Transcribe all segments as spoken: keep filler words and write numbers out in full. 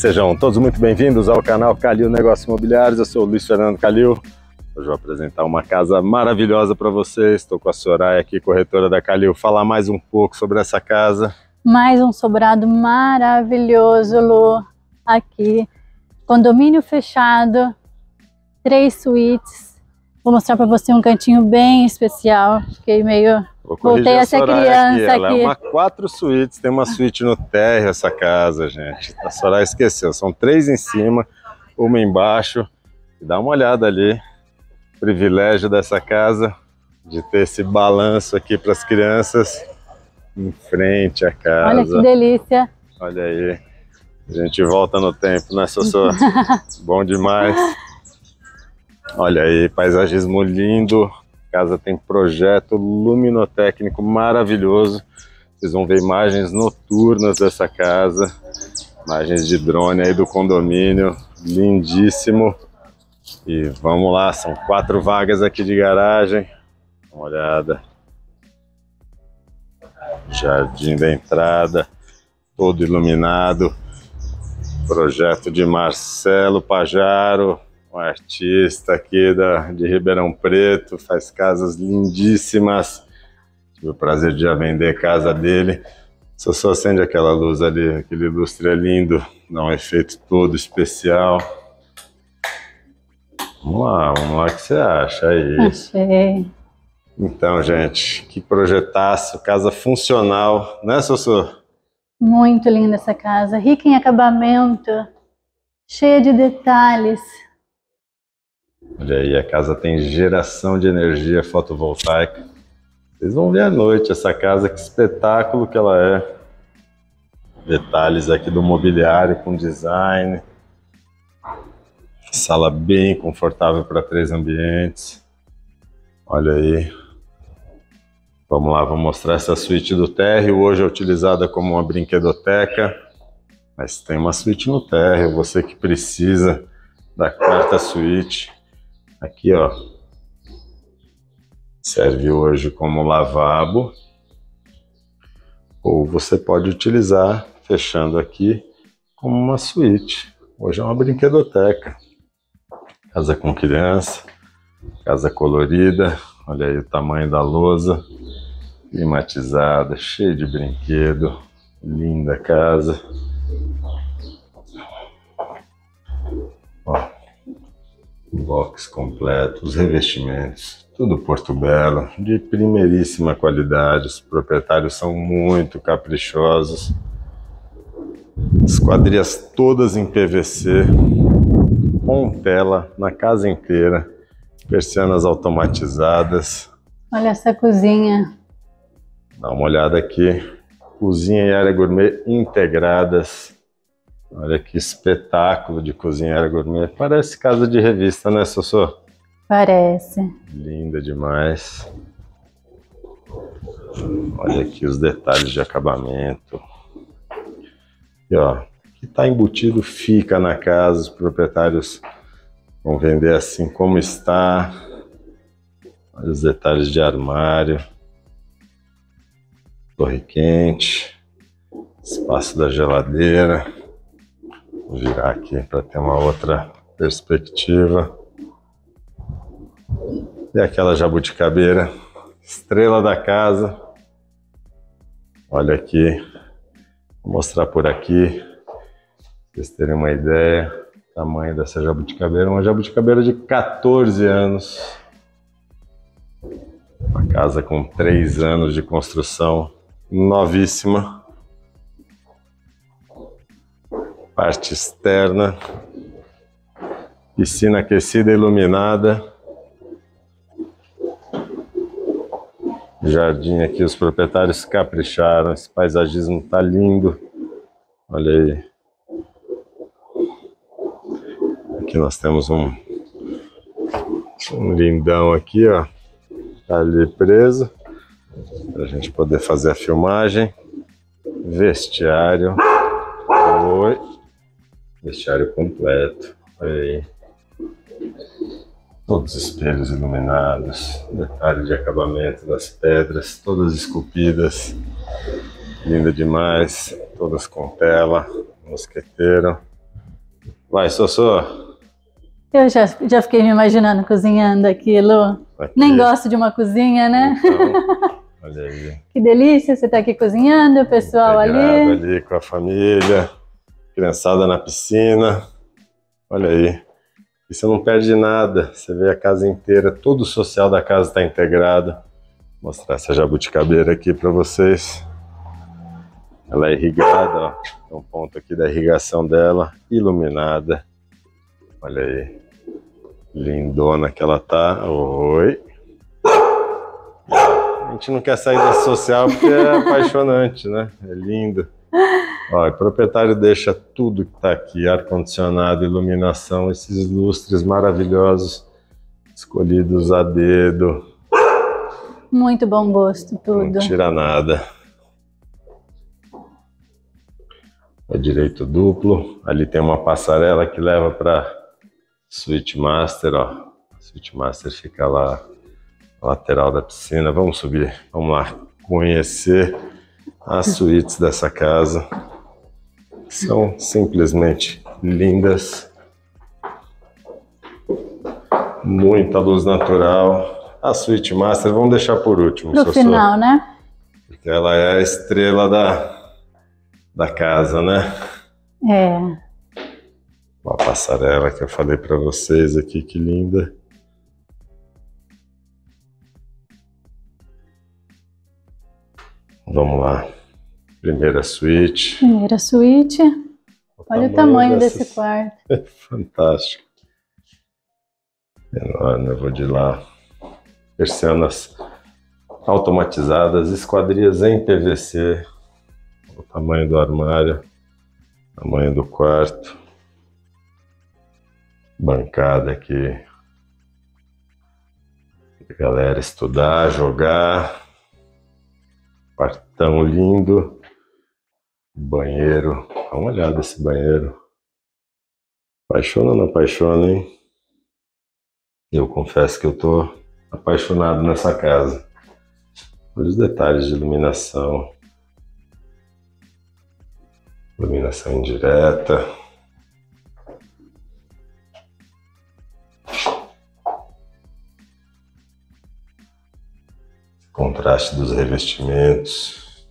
Sejam todos muito bem-vindos ao canal Calil Negócios Imobiliários. Eu sou o Luiz Fernando Calil. Hoje vou apresentar uma casa maravilhosa para vocês. Estou com a Soraya aqui, corretora da Calil. Falar mais um pouco sobre essa casa. Mais um sobrado maravilhoso, Lu. Aqui, condomínio fechado, três suítes. Vou mostrar para você um cantinho bem especial. Fiquei meio... Voltei a ser criança aqui. Ela aqui. é uma quatro suítes, tem uma suíte no térreo essa casa, gente. A Soraya esqueceu, são três em cima, uma embaixo. Dá uma olhada ali. O privilégio dessa casa de ter esse balanço aqui para as crianças em frente à casa. Olha que delícia. Olha aí. A gente volta no tempo, né, Sossô? Bom demais. Olha aí, paisagismo lindo. A casa tem projeto luminotécnico maravilhoso. Vocês vão ver imagens noturnas dessa casa, imagens de drone aí do condomínio, lindíssimo. E vamos lá, são quatro vagas aqui de garagem. Dá uma olhada. Jardim da entrada, todo iluminado. Projeto de Marcelo Pajaro, um artista aqui da, de Ribeirão Preto, faz casas lindíssimas. Tive o prazer de já vender casa dele. Só só acende aquela luz ali, aquele lustre lindo, dá um efeito todo especial. Vamos lá, vamos lá, o que você acha? É isso. Achei. Então, gente, que projetaço, casa funcional, né, Sossô? Muito linda essa casa, rica em acabamento, cheia de detalhes. Olha aí, a casa tem geração de energia fotovoltaica. Vocês vão ver à noite essa casa, que espetáculo que ela é. Detalhes aqui do mobiliário com design. Sala bem confortável para três ambientes. Olha aí. Vamos lá, vou mostrar essa suíte do térreo. Hoje é utilizada como uma brinquedoteca. Mas tem uma suíte no térreo, você que precisa da quarta suíte. Aqui, ó, serve hoje como lavabo, ou você pode utilizar, fechando aqui, como uma suíte. Hoje é uma brinquedoteca. Casa com criança, casa colorida, olha aí o tamanho da lousa, climatizada, cheia de brinquedo, linda casa. Ó. Box completo, os revestimentos, tudo Porto Belo, de primeiríssima qualidade. Os proprietários são muito caprichosos. Esquadrias todas em P V C, com tela na casa inteira, persianas automatizadas. Olha essa cozinha. Dá uma olhada aqui, cozinha e área gourmet integradas. Olha que espetáculo de cozinha área gourmet. Parece casa de revista, né, Sossô? Parece. Linda demais. Olha aqui os detalhes de acabamento. E ó, que tá embutido fica na casa. Os proprietários vão vender assim como está. Olha os detalhes de armário. Torre quente. Espaço da geladeira. Vou virar aqui para ter uma outra perspectiva. E aquela jabuticabeira, estrela da casa. Olha aqui, vou mostrar por aqui, para vocês terem uma ideia do tamanho dessa jabuticabeira. Uma jabuticabeira de quatorze anos. Uma casa com três anos de construção, novíssima. Parte externa, piscina aquecida e iluminada. Jardim aqui, os proprietários capricharam, esse paisagismo tá lindo. Olha aí. Aqui nós temos um, um lindão aqui, ó, tá ali preso, pra gente poder fazer a filmagem. Vestiário. Oi. Vestiário completo, olha aí. Todos os espelhos iluminados, detalhe de acabamento das pedras, todas esculpidas. Linda demais, todas com tela, mosqueteiro. Vai, Sossô. Eu já, já fiquei me imaginando cozinhando aquilo. Aqui. Nem gosto de uma cozinha, né? Então, olha aí. Que delícia você tá aqui cozinhando, o pessoal ali. ali com a família, criançada na piscina. Olha aí. E você não perde nada. Você vê a casa inteira, todo o social da casa está integrado. Vou mostrar essa jabuticabeira aqui para vocês. Ela é irrigada, ó. Tem um ponto aqui da irrigação dela, iluminada. Olha aí. Lindona que ela tá. Oi. A gente não quer sair dessa social porque é apaixonante, né? É lindo. Ó, o proprietário deixa tudo que tá aqui, ar-condicionado, iluminação, esses lustres maravilhosos, escolhidos a dedo. Muito bom gosto, tudo. Não tira nada. É direito duplo. Ali tem uma passarela que leva para Suite Master, ó. A Suite Master fica lá na lateral da piscina. Vamos subir, vamos lá conhecer as suítes dessa casa. São simplesmente lindas. Muita luz natural. A Suite Master vamos deixar por último. Pro final, né? Porque ela é a estrela da, da casa, né? É. Uma passarela que eu falei para vocês aqui, que linda. Vamos lá. Primeira suíte. Primeira suíte. O Olha tamanho o tamanho dessas... desse quarto. É fantástico. Enorme, eu vou de lá. Persianas automatizadas, esquadrias em P V C. O tamanho do armário, tamanho do quarto. Bancada aqui. Galera estudar, jogar. Quartão lindo. Banheiro. Dá uma olhada nesse banheiro. Apaixona ou não apaixona, hein? Eu confesso que eu tô apaixonado nessa casa. Olha os detalhes de iluminação. Iluminação indireta. Contraste dos revestimentos.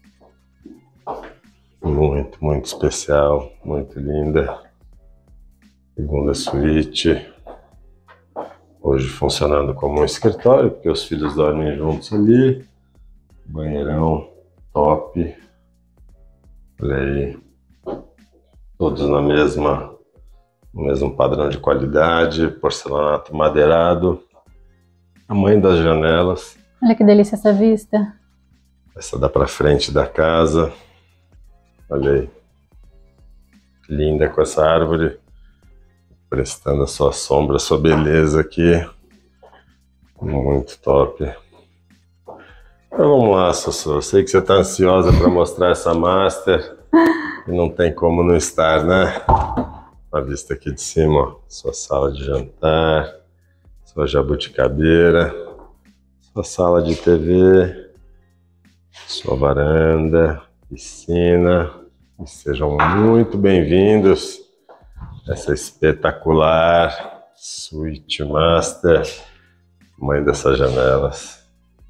Muito, muito especial. Muito linda. Segunda suíte. Hoje funcionando como um escritório, porque os filhos dormem juntos ali. Banheirão top. Olha aí. Todos na mesma, no mesmo padrão de qualidade. Porcelanato madeirado. Tamanho das janelas. Olha que delícia essa vista. Essa dá para frente da casa. Olha aí. Linda com essa árvore. Prestando a sua sombra, a sua beleza aqui. Muito top. Então vamos lá, Sossô. Eu sei que você está ansiosa para mostrar essa Master. E não tem como não estar, né? A vista aqui de cima, ó. Sua sala de jantar. Sua jabuticabeira. Sua sala de T V. Sua varanda. Piscina. E sejam muito bem-vindos. Essa espetacular Suite Master, tamanho dessas janelas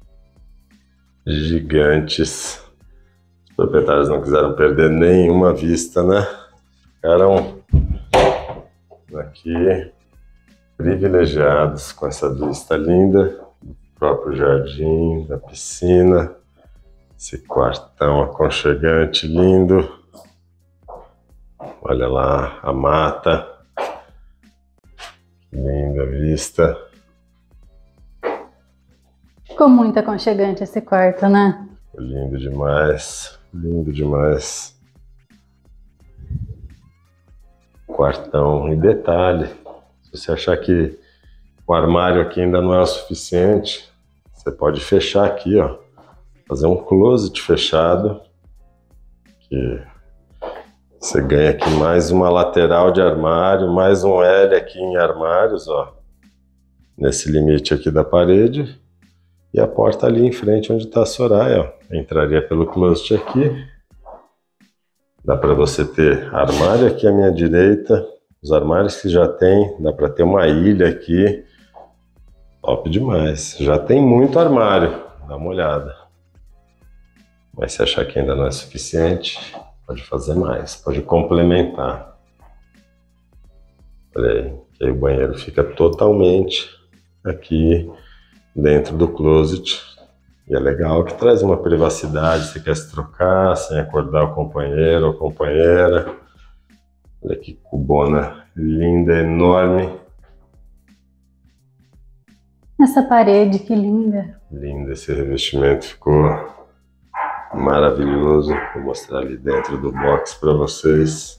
gigantes. Os proprietários não quiseram perder nenhuma vista, né? Ficaram aqui privilegiados com essa vista linda do próprio jardim, da piscina, esse quartão aconchegante lindo. Olha lá a mata, que linda vista. Ficou muito aconchegante esse quarto, né? Lindo demais, lindo demais. Quartão em detalhe. Se você achar que o armário aqui ainda não é o suficiente, você pode fechar aqui, ó. Fazer um closet fechado, que você ganha aqui mais uma lateral de armário, mais um L aqui em armários, ó. Nesse limite aqui da parede. E a porta ali em frente onde está a Soraya, ó. Entraria pelo closet aqui. Dá para você ter armário aqui à minha direita, Os armários que já tem, dá para ter uma ilha aqui, top demais. Já tem muito armário, dá uma olhada. Mas se achar que ainda não é suficiente, pode fazer mais, pode complementar. Olha aí, que aí o banheiro fica totalmente aqui dentro do closet. E é legal que traz uma privacidade, você quer se trocar sem acordar o companheiro ou companheira. Olha que cubona linda, enorme. Essa parede, que linda. Linda, esse revestimento ficou maravilhoso. Vou mostrar ali dentro do box para vocês.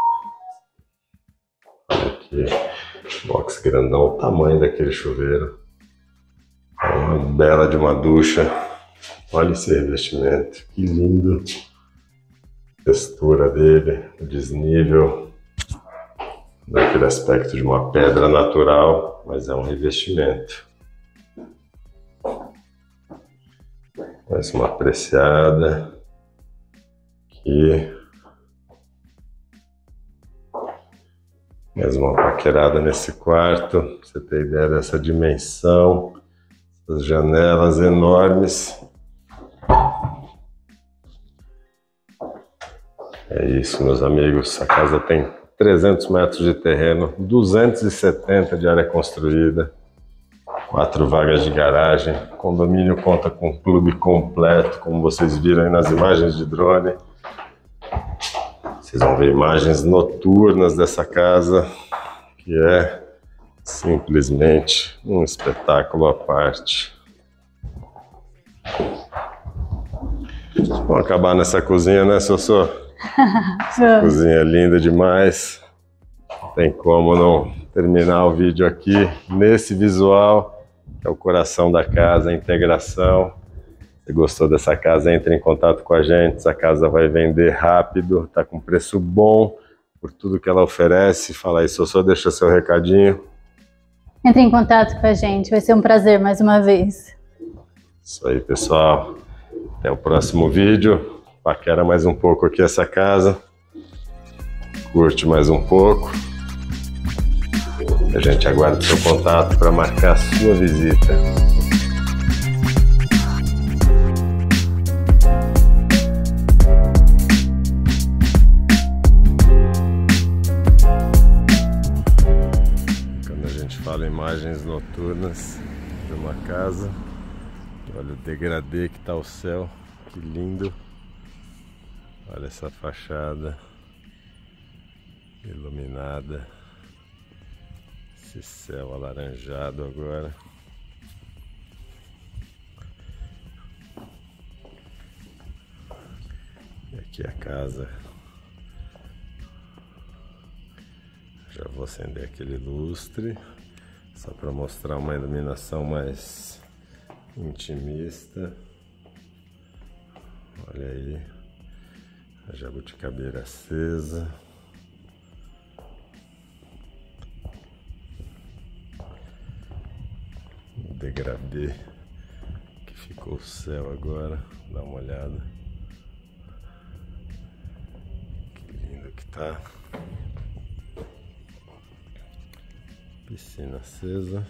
Olha aqui, box grandão, o tamanho daquele chuveiro. Uma bela de uma ducha. Olha esse revestimento, que lindo. A textura dele, o desnível. Daquele aspecto de uma pedra natural, mas é um revestimento. Mais uma apreciada. Aqui. Mais uma paquerada nesse quarto, pra você ter ideia dessa dimensão. Essas janelas enormes. É isso, meus amigos. A casa tem trezentos metros de terreno, duzentos e setenta de área construída, quatro vagas de garagem. O condomínio conta com clube completo, como vocês viram aí nas imagens de drone. Vocês vão ver imagens noturnas dessa casa, que é simplesmente um espetáculo à parte. Vamos acabar nessa cozinha, né, Sossô? Cozinha linda demais. Não tem como não terminar o vídeo aqui nesse visual, que é o coração da casa, a integração. Se gostou dessa casa, entre em contato com a gente. Essa casa vai vender rápido, tá com preço bom por tudo que ela oferece. Fala aí, Sossô, deixa seu recadinho. Entre em contato com a gente, vai ser um prazer mais uma vez. Isso aí, pessoal. Até o próximo vídeo. Paquera mais um pouco aqui essa casa. Curte mais um pouco. A gente aguarda o seu contato para marcar a sua visita. Quando a gente fala imagens noturnas de uma casa, olha o degradê que tá o céu, que lindo. Olha essa fachada iluminada, esse céu alaranjado agora. E aqui a casa. Já vou acender aquele lustre, só para mostrar uma iluminação mais intimista. Olha aí. A jabuticabeira acesa. O degradê que ficou o céu agora. Dá uma olhada. Que lindo que tá. Piscina acesa.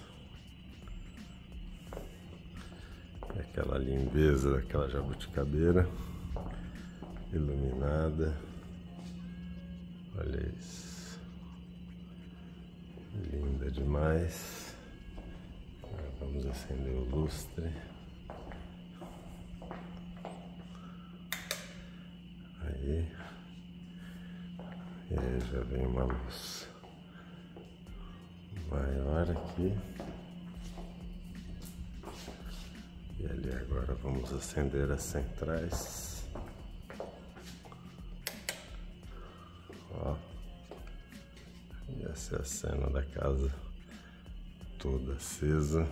E aquela lindeza daquela jabuticabeira iluminada. Olha isso, linda demais. Agora vamos acender o lustre. Aí, e aí já vem uma luz maior aqui. E ali agora vamos acender as centrais. Ó, e essa é a cena da casa toda acesa.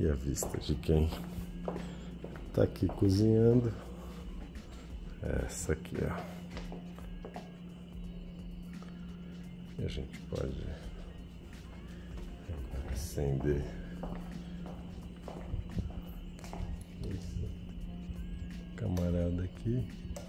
E a vista de quem tá aqui cozinhando é essa aqui, ó. E a gente pode acender esse camarada aqui.